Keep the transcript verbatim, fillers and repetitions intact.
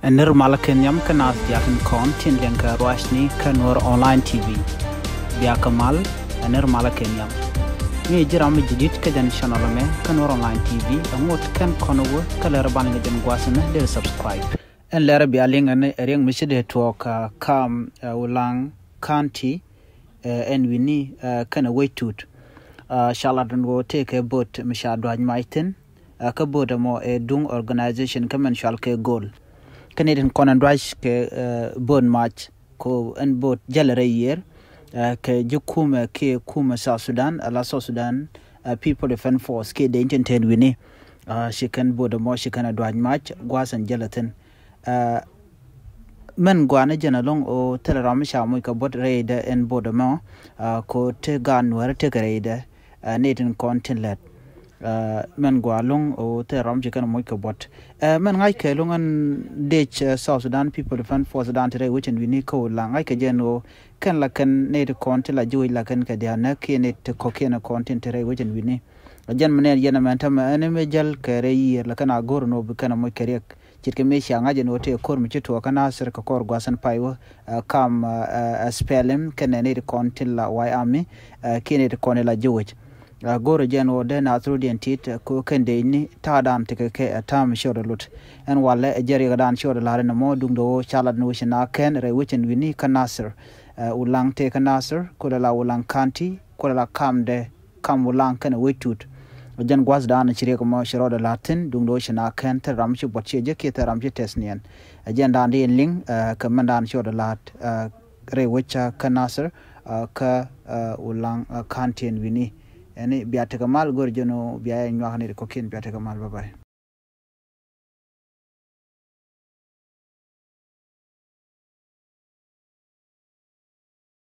نر مالكن يم كناس دياكن كونتين لينك رواشني كنور أونلاين تي في بيا كمال نر مالكن يم مي جرام جديد كدن شانلمه كنور أونلاين تي في أموت كن كنوه كلربان لجن قواسنه دير سبسكرايب ان لرا بيا لين ان رينغ مشده توك كام ولان كانتي and we need uh, kind of wait to uh, shall I go take a boat Mishad Maiten a kabota more a dung organization come and shall ke goal Canadian Conan Rice ke uh, bone match ko and boat jalere year uh, ke jukuma ke kuma South Sudan ala South Sudan uh, people defend force ke de intent we ni uh, she can board more she can adwaj match gwas and gelatin uh, men gwana jana long o teleram sha mu ka bot raid en bodama ko te gan wer te raid netin continent men gwa long o teleram jikan mu ka bot men ngai ke long an dech South Sudan people defend force Sudan today which and we need ko la ngai ka jeno kan la kan net continent la joy la kan ka dia na ke net ko ken continent today which and we need jan men yana mentam enemy jal kare yi la kana gor no bu kana mu kare chitke me shanga je no te kor mi chito kana ser ka kor gwasan paiwo kam spelling kenene de kontilla why army kene de konela jowich goro je no de na through the tit ko kende ni tadan te ke atam shodo lut en wala jeri gadan shodo la na mo dum do chalad no shina ken re wichin wini kanasir ulang te kanasir ko la ulang kanti ko la kam de kam ulang kana witut jan gwas dan chire ko ma shiro da latin dung do shina kan ta ramchi botche je ke ta ramchi tesnian jan dan din ling ka mandan shiro da lat re wicha kanasir ka ulang kantin wini ene biata kamal gorjono biya nywa ne ko ken biata kamal bye bye